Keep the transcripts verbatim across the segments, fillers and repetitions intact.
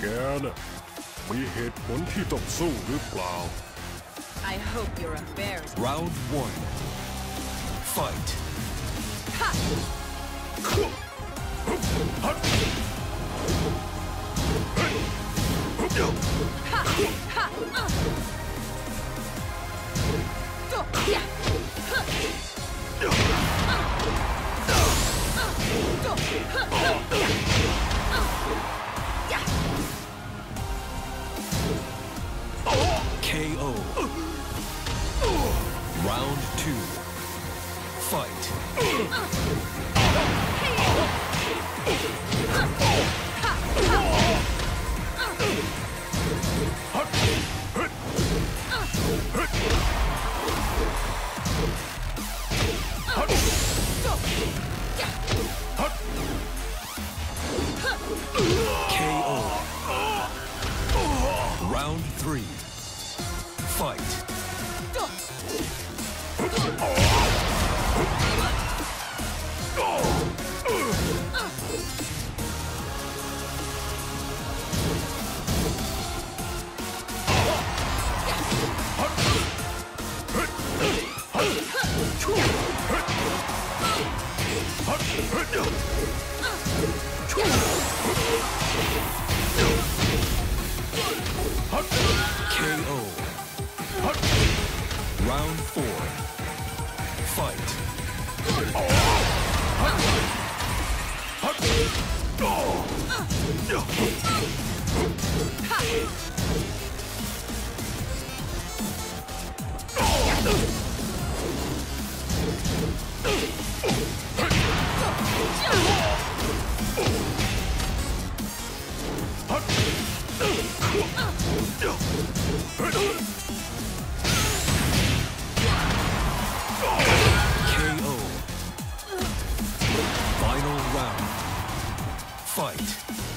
น่ะมีเหตุผลที่ต้องสู้หรือเปล่า I hope you're embarrassed. Round one. Fight. Ha! Ha! Ha! Uh. Go! Yeah! Huh. Uh. Uh. Go! Huh. Huh. Yeah! Uh. Yeah! K O. Round two. Fight. K O. Round three. Fight. K O. Round four. Fight. K O. Final round. Fight.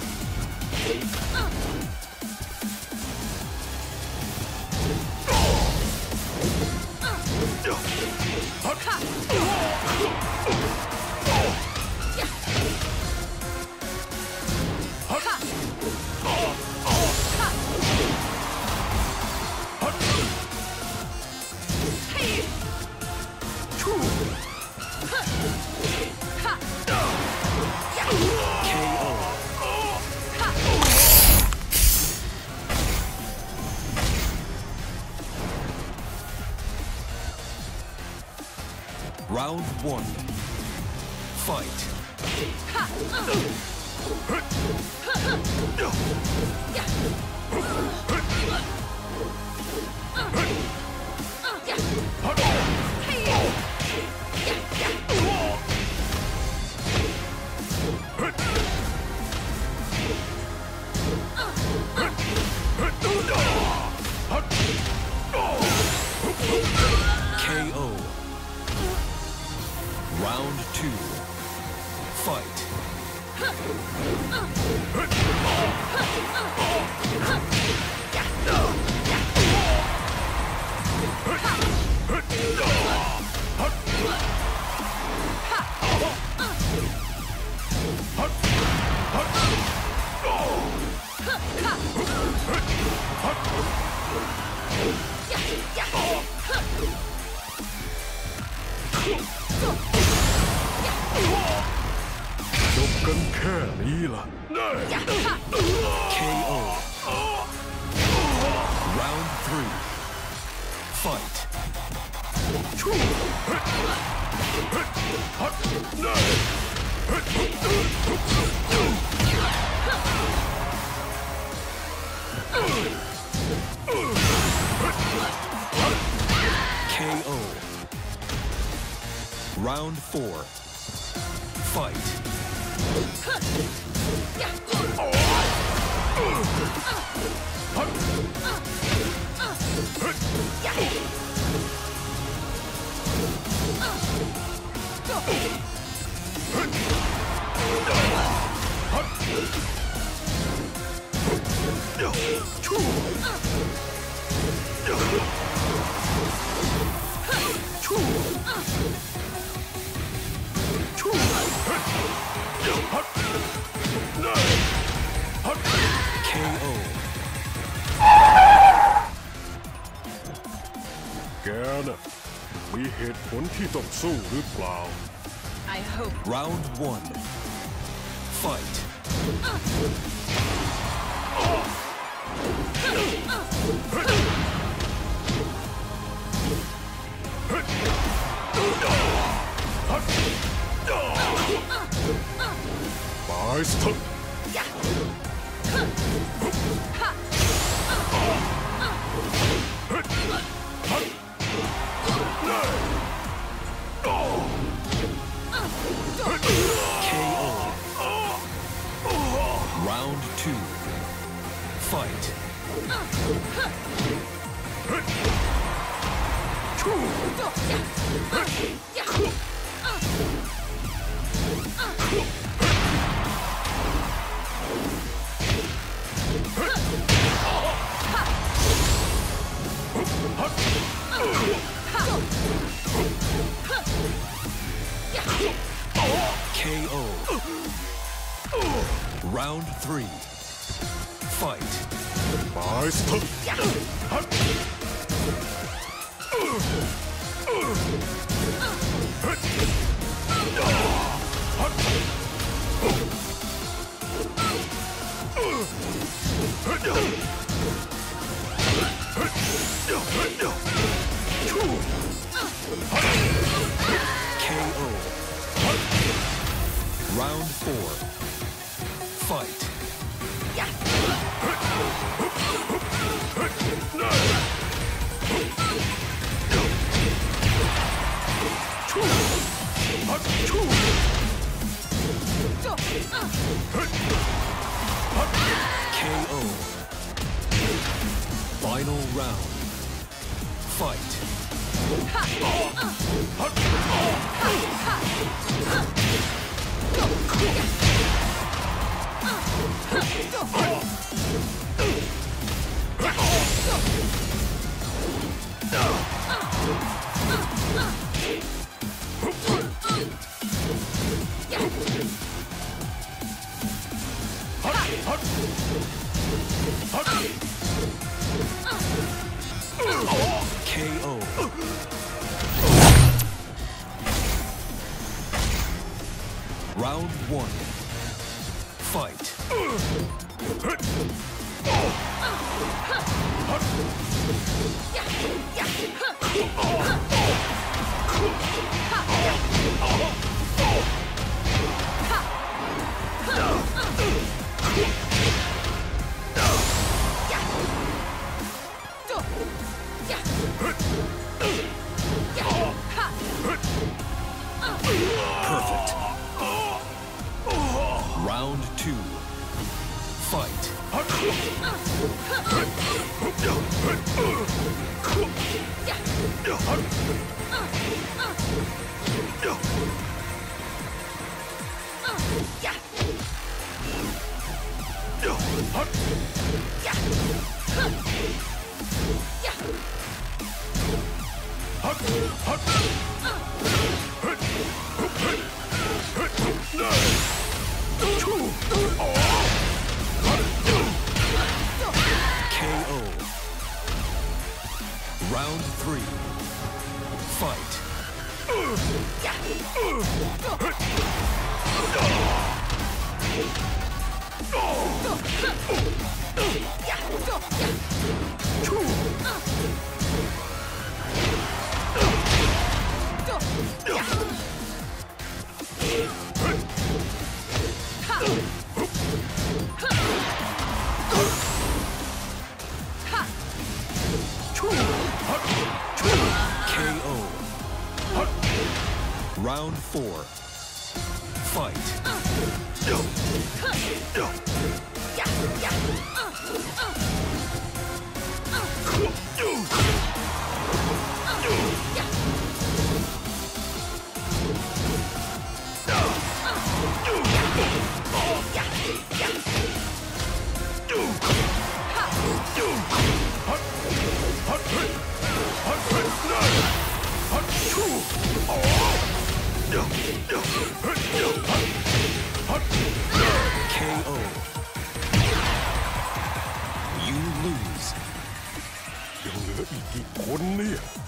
K O. Round one. Fight. K O. Round two. Fight. จบกันแค่นี้ล่ะ K O. Round three. Fight. K O. Round four. Fight. K O. เหตุผลที่ต้องสู้หรือเปล่า I hope. Round one. Fight. Meister. K O. Round two. Fight. K O. Round three. Fight. Meister. K O. Round four. Fight. K O. Final round. Fight. K O. Round one. Fight. Perfect. Round two. Fight. K O. Round three. Fight. K O. Round four. Fight. K O. You lose. ยังเหลืออีกกี่คนเนี่ย